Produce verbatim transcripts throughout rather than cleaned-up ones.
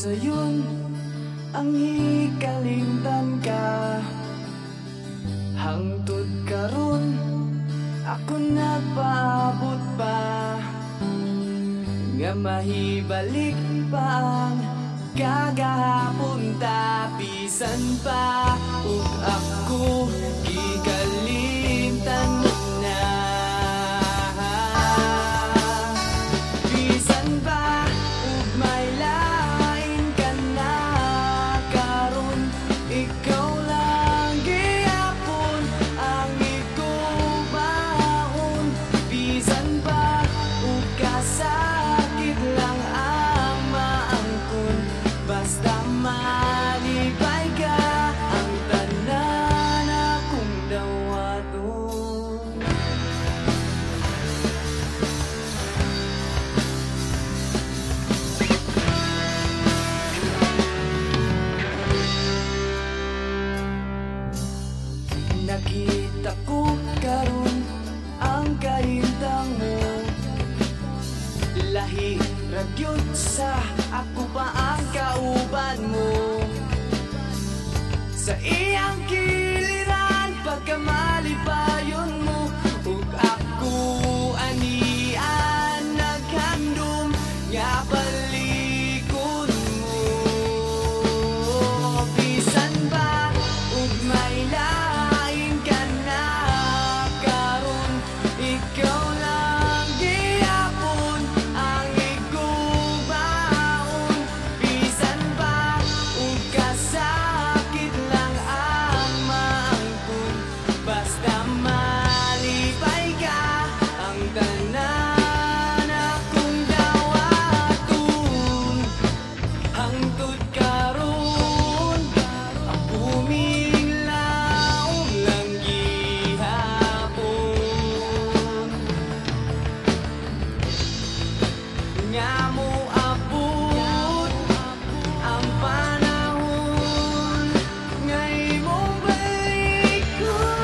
sayon ang hikalingtan ka. Hangtod karon ako nagpaabot pa, nga mahibalik pa ang kagahapon ta. Bisan pa ug ako gikalimtan na, bisan pa ug may lain ka na karon, ikaw lang gihapon ang igubaon. Bisan pa ug kasakit lang ang maangkon, basta malipay ka ang tanan akong dawaton. Nakita ko karon ang kahintang mo, lahi ragyod sa ako pa ang kauban mo. Sa iyang kiliran pagkamalipayon mo, ug ako anian naghandom nga balikon mo. Bisan ba ug may lain ka na karon, ikaw lang gihapon ang igubaon. Bisan ba ug kasakit lang ang maangkon, basta malipay ka ang tanan akong dawaton. Hangtod karon ako minglaog lang gihapon, nga moabot ang panahon nga imong balikon.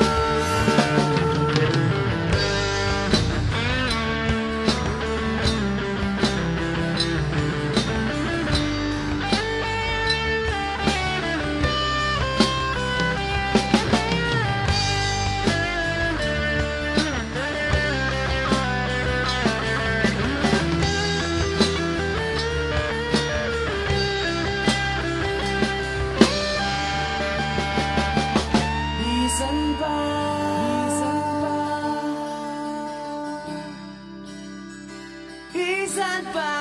Bisan pa, bisan pa, bisan pa.